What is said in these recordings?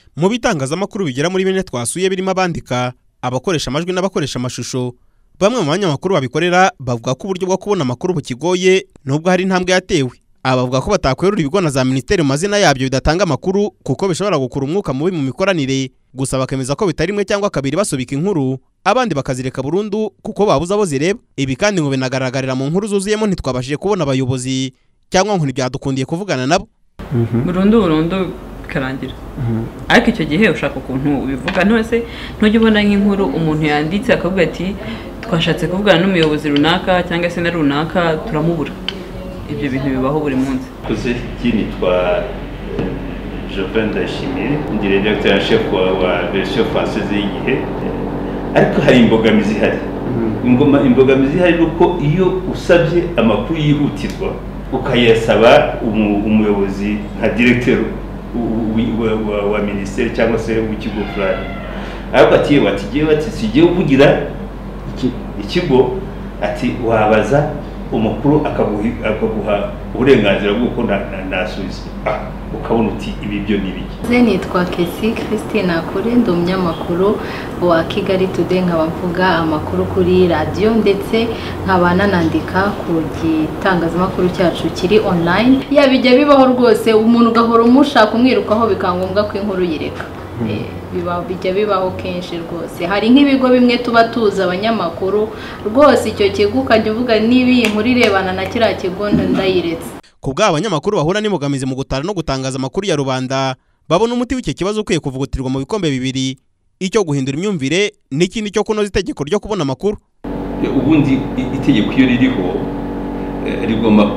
Mu bitangazamakuru bigera muri bine twasuye birimo abandika, abakoresha amajwi n'abakoresha amashusho, bamwe mu banyamakuru babikorera bavuga ko uburyo bwo kubona amakuru bukigoye nubwo hari intambwe yatewe. Abavuga ko batakwerura ibigo na za ministeri mu mazina yabyo bidatanga amakuru kuko bishobora gukura umwuka mubi mu mikoranire, gusa bakemeza ko bitari rimwe cyangwa kabiri basubika inkuru, abandi bakazireka burundu kuko babuze abo zireba. Ibi kandi ngo binagaragarira mu nkuru zuzuyemo ntitwabashije kubona abayobozi cyangwa ngo ntibyadukundiye kuvugana nabo. burundu bikarangira. Ariko icyo gihe ushaka ukuntu ubivuga ntose ntujye ubona nk'inkuru umuntu yanditse akavuga ati twashatse kuvugana n'umuyobozi runaka cyangwa se na runaka turamubura. Ibyo bintu bibaho buri munsi. Kuze kinitwa Joven Ndashimire, ndi redacteur chef wa version française y'igihe. Ariko hari imbogamizi hari. Imbogamizi hari uko iyo usabye amakuru yihutirwa ukayasaba umuyobozi nka directeur wa ministeri cyangwa se w'ikigo fulani, ariko ati sigiye uvugira ikigo, ati wabaza umukuru akaguha uburenganzira bw'uko nasubiza, ukabona uti ibi byo nibiki. Nitwa Kesi Christina Kure, ndi umunyamakuru wa Kigali Today, nkaba mvuga amakuru kuri radio ndetse nkaba nanandika ku gitangazamakuru cyacu kiri online. Yabijya bibaho rwose umuntu gahora umushaka umwirukaho bikangombwa ko inkuru yireka. Bijya bibaho kenshi rwose. Hari nk'ibigo bimwe tuba tuza abanyamakuru rwose icyo kigo ukajya uvuga niba iyi nkuru irebana na kiriya kigo ndayiretse. Ku bw'aba abanyamakuru bahura n'imbogamizi mu gutara no gutangaza amakuru ya rubanda, babona umuti w'icyo kibazo ukwiye kuvugutirwa mu bikombe bibiri, icyo guhindura imyumvire n'ikindi cyo kunoza itegeko ryo kubona amakuru. Ubundi itegeko iyo ririho rigomba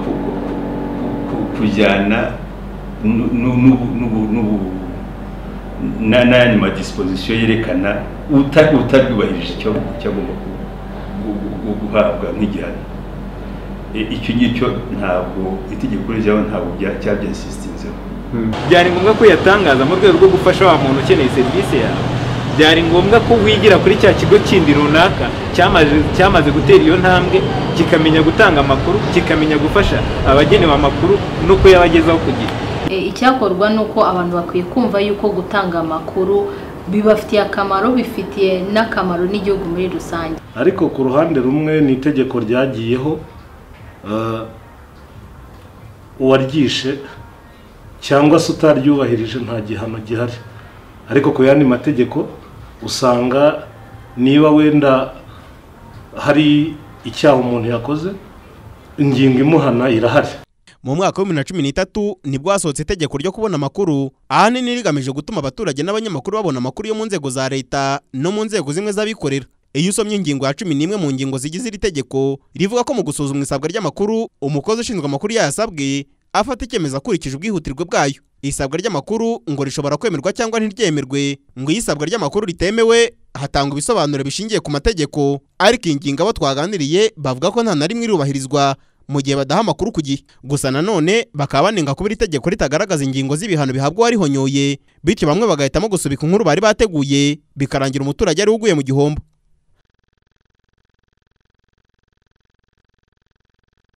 kujyana n'ayandi madisposition yerekana utabyubahirije icyo agomba guhabwa nk'igihano. Icyo ngicyo ntabwo itegeko rijyaho, ntabwo cyabyasistinzeho. Byari ngombwa ko yatangaza mu rwego rwo gufasha wa muntu ukeneye serivisi yawe. Byari ngombwa ko wigira kuri cya kigo kindi runaka cyamaze gutera iyo ntambwe, kikamenya gutanga amakuru, kikamenya gufasha abagenewe amakuru nuko yabagezaho kugira. Icyakorwa nuko abantu bakwiye kumva yuko gutanga amakuru bibafitiye akamaro, bifitiye n'akamaro n'igihugu muri rusange. Ariko ku ruhande rumwe ni itegeko ryagiyeho, uwaryishe cyangwa se utaryubahirije nta gihano gihari. Ariko ku yandi mategeko usanga niba wenda hari icyaha umuntu yakoze, ingingo imuhana irahari. Mu mwaka wa 2013 nibwo hasohotse itegeko ryo kubona amakuru, ahanini rigamije gutuma abaturage n'abanyamakuru babona amakuru yo mu nzego za leta no mu nzego zimwe z'abikorera. Iyo usomye ingingo ya 11 mu ngingo zigize iri tegeko, rivuga ko mu gusuzuma isabwa ry'amakuru umukozi ushinzwe amakuru yasabwe afata icyemezo akurikije ubwihutirwe bwayo. Isabwa ry'amakuru ngo rishobora kwemerwa cyangwa ntiryemerwe, ngo isabwa ry'amakuru ritemewe hatangwa ibisobanuro bishingiye ku mategeko. Ariko ingingo abo twaganiriye bavuga ko nta na rimwe irubahirizwa mu gihe badaha amakuru ku gihe. Gusa nanone bakaba banenga kuba iri tegeko ritagaragaza ingingo z'ibihano bihabwa uwarihonyoye, bityo bamwe bagahitamo gusubika inkuru bari bateguye, bikarangira umuturage ari uguye mu gihombo.